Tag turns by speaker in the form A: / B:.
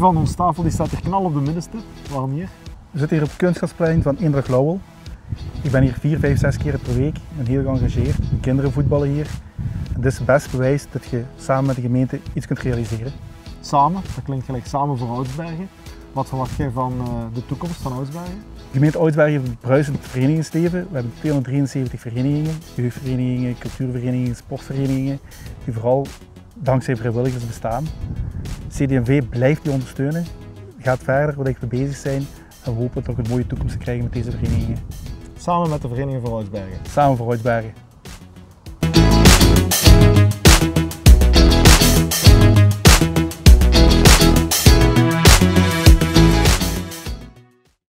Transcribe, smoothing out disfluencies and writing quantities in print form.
A: van ons tafel die staat hier knal op de middenstip. Waarom hier?
B: We zitten hier op het kunstgrasplein van Eendracht Lauwel. Ik ben hier 4, 5, 6 keer per week en heel geëngageerd. De kinderen voetballen hier. En dit is het beste bewijs dat je samen met de gemeente iets kunt realiseren.
A: Samen, dat klinkt gelijk samen voor Oudsbergen. Wat verwacht jij van de toekomst van Oudsbergen?
B: De gemeente Oudsbergen heeft een bruisend verenigingsleven. We hebben 273 verenigingen, jeugdverenigingen, cultuurverenigingen, sportverenigingen, die vooral dankzij vrijwilligers bestaan. CD&V blijft die ondersteunen, gaat verder waar we bezig zijn en we hopen toch een mooie toekomst te krijgen met deze verenigingen.
A: Samen met de Vereniging voor Oudsbergen.
B: Samen voor Oudsbergen.